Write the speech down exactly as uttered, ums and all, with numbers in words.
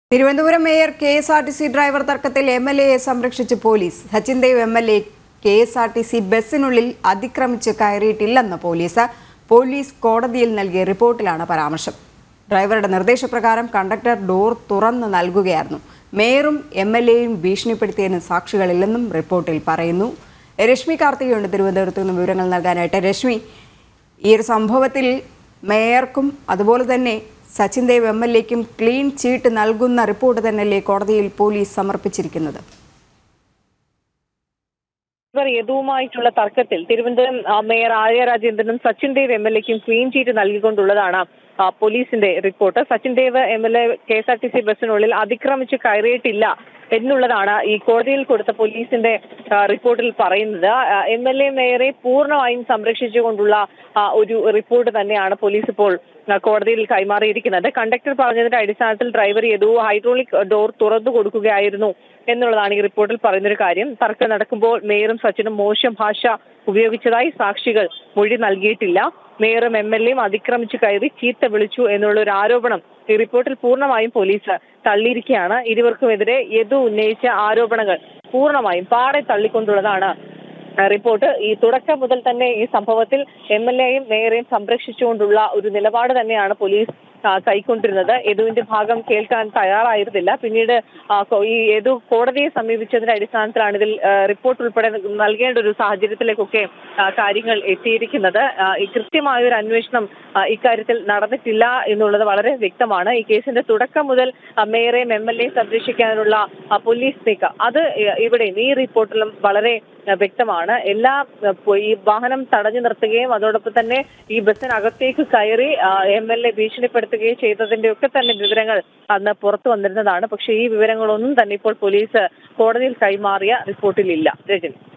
Thiruvananthapuram mayor K S R T C driver തർക്കത്തിൽ M L എയെ സംരക്ഷിച്ച് police. Sachin Dev M L A K S R T C ബസ്സിനുള്ളിൽ അതിക്രമിച്ച് കയറിയിട്ടില്ലെന്ന് പോലീസ്. പോലീസ് കോടതിയിൽ നൽകിയ റിപ്പോർട്ടിലാണ് പരാമർശം. ഡ്രൈവറുടെ നിർദ്ദേശപ്രകാരം കണ്ടക്ടർ ഡോർ തുറന്ന് നൽകുകയായിരുന്നു. മേയറും എം എൽ എയും ഭീഷണിപ്പെടുത്തിയതിന് സാക്ഷികളില്ലെന്നും റിപ്പോർട്ടിൽ പറയുന്നു. രശ്മി കാർത്തികയുണ്ട് തിരുവനന്തപുരത്ത് നിന്ന് വിവരങ്ങൾ നൽകാനായിട്ട്. രശ്മി, ഈ ഒരു സംഭവത്തിൽ മേയർക്കും അതുപോലെ തന്നെ സച്ചിൻ ദേവ് എം എൽ എക്കും ക്ലീൻ ചീട്ട് നൽകുന്ന റിപ്പോർട്ട് തന്നെയല്ലേ കോടതിയിൽ പോലീസ് സമർപ്പിച്ചിരിക്കുന്നത്? യദുവുമായിട്ടുള്ള തർക്കത്തിൽ തിരുവനന്തപുരം മേയർ ആര്യ രാജേന്ദ്രനും സച്ചിൻ ദേവ് എം എൽ എക്കും ക്ലീൻ ചീറ്റ് നൽകിക്കൊണ്ടുള്ളതാണ് പോലീസിന്റെ report. Sachin Dev M L A K S R T C ബസ്സിനുള്ളിൽ അതിക്രമിച്ച് കയറിയിട്ടില്ല എന്നുള്ളതാണ് ഈ കോടതിയിൽ കൊടുത്ത പോലീസിന്റെ റിപ്പോർട്ടിൽ പറയുന്നത്. എം എൽ എ മേയറെ പൂർണ്ണമായും സംരക്ഷിച്ചുകൊണ്ടുള്ള ഒരു റിപ്പോർട്ട് തന്നെയാണ് പോലീസ് ഇപ്പോൾ കോടതിയിൽ കൈമാറിയിരിക്കുന്നത്. കണ്ടക്ടർ പറഞ്ഞതിന്റെ അടിസ്ഥാനത്തിൽ ഡ്രൈവർ യദു ഹൈഡ്രോളിക് ഡോർ തുറന്നു കൊടുക്കുകയായിരുന്നു എന്നുള്ളതാണ് ഈ റിപ്പോർട്ടിൽ പറയുന്നൊരു കാര്യം. തർക്കം നടക്കുമ്പോൾ മേയറും സച്ചിനും മോശം ഭാഷ ഉപയോഗിച്ചതായി സാക്ഷികൾ മൊഴി നൽകിയിട്ടില്ല. മേയറും എം എൽ എയും അതിക്രമിച്ച് കയറി ചീത്ത വിളിച്ചു എന്നുള്ള ഒരു ആരോപണം ഈ റിപ്പോർട്ടിൽ പൂർണ്ണമായും പോലീസ് തള്ളിയിരിക്കുകയാണ്. ഇരുവർക്കുമെതിരെ യദു ഉന്നയിച്ച ആരോപണങ്ങൾ പൂർണ്ണമായും പാടെ തള്ളിക്കൊണ്ടുള്ളതാണ് റിപ്പോർട്ട്. ഈ തുടക്കം മുതൽ തന്നെ ഈ സംഭവത്തിൽ എം എൽ എയും മേയറെയും സംരക്ഷിച്ചുകൊണ്ടുള്ള ഒരു നിലപാട് തന്നെയാണ് പോലീസ് കൈക്കൊണ്ടിരുന്നത്. യദുവിന്റെ ഭാഗം കേൾക്കാൻ തയ്യാറായിരുന്നില്ല. പിന്നീട് ഈ യദു കോടതിയെ സമീപിച്ചതിന്റെ അടിസ്ഥാനത്തിലാണ് ഇതിൽ റിപ്പോർട്ട് ഉൾപ്പെടെ നൽകേണ്ട ഒരു സാഹചര്യത്തിലേക്കൊക്കെ കാര്യങ്ങൾ എത്തിയിരിക്കുന്നത്. കൃത്യമായ ഒരു അന്വേഷണം ഇക്കാര്യത്തിൽ നടന്നിട്ടില്ല എന്നുള്ളത് വളരെ വ്യക്തമാണ്. ഈ കേസിന്റെ തുടക്കം മുതൽ മേയറെയും എം എൽ എയും സംരക്ഷിക്കാനുള്ള പോലീസ് നീക്കം അത് ഇവിടെയും ഈ റിപ്പോർട്ടിലും വളരെ വ്യക്തമാണ്. എല്ലാ ഈ വാഹനം തടഞ്ഞു നിർത്തുകയും അതോടൊപ്പം തന്നെ ഈ ബസ്സിനകത്തേക്ക് കയറി എം എൽ എ ഭീഷണിപ്പെടുത്തുകയും ചെയ്തതിന്റെ ഒക്കെ തന്നെ വിവരങ്ങൾ അന്ന് പുറത്തു വന്നിരുന്നതാണ്. പക്ഷേ ഈ വിവരങ്ങളൊന്നും തന്നെ ഇപ്പോൾ പോലീസ് കോടതിയിൽ കൈമാറിയ റിപ്പോർട്ടിലില്ല. രജനി.